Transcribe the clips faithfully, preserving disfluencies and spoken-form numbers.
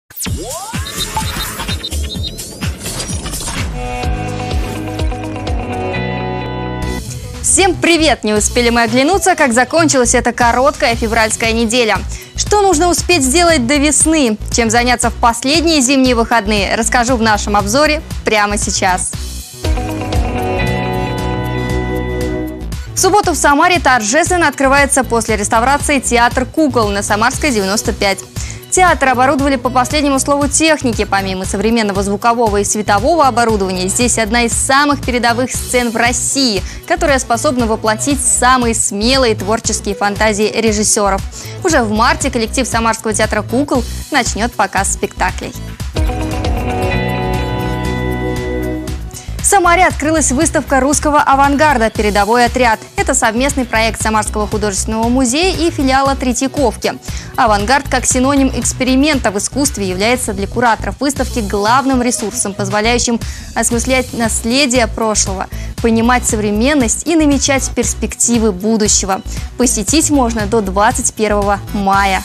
Всем привет! Не успели мы оглянуться, как закончилась эта короткая февральская неделя. Что нужно успеть сделать до весны? Чем заняться в последние зимние выходные? Расскажу в нашем обзоре прямо сейчас. В субботу в Самаре торжественно открывается после реставрации театр кукол на Самарской девяносто пять. Театр оборудовали по последнему слову техники. Помимо современного звукового и светового оборудования, здесь одна из самых передовых сцен в России, которая способна воплотить самые смелые творческие фантазии режиссеров. Уже в марте коллектив Самарского театра кукол начнет показ спектаклей. В Самаре открылась выставка русского авангарда «Передовой отряд». Это совместный проект Самарского художественного музея и филиала Третьяковки. Авангард как синоним эксперимента в искусстве является для кураторов выставки главным ресурсом, позволяющим осмыслять наследие прошлого, понимать современность и намечать перспективы будущего. Посетить можно до двадцать первого мая.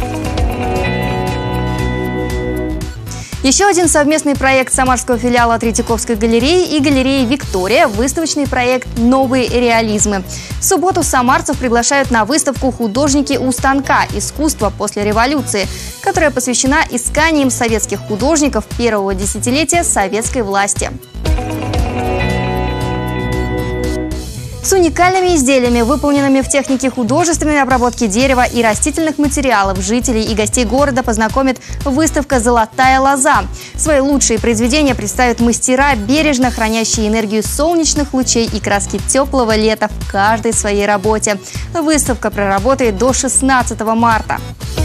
Еще один совместный проект Самарского филиала Третьяковской галереи и галереи «Виктория» – выставочный проект «Новые реализмы». В субботу самарцев приглашают на выставку «Художники у станка. Искусство после революции», которая посвящена исканиям советских художников первого десятилетия советской власти. С уникальными изделиями, выполненными в технике художественной обработки дерева и растительных материалов, жителей и гостей города познакомит выставка «Золотая лоза». Свои лучшие произведения представят мастера, бережно хранящие энергию солнечных лучей и краски теплого лета в каждой своей работе. Выставка проработает до шестнадцатого марта.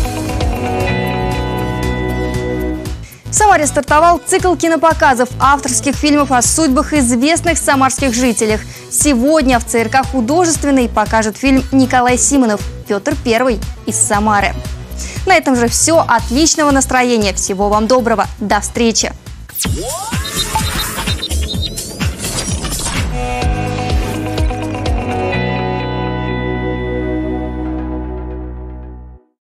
В Самаре стартовал цикл кинопоказов авторских фильмов о судьбах известных самарских жителях. Сегодня в ЦРК «Художественный» покажет фильм Николай Симонов «Петр Первый» из Самары. На этом же все. Отличного настроения. Всего вам доброго. До встречи.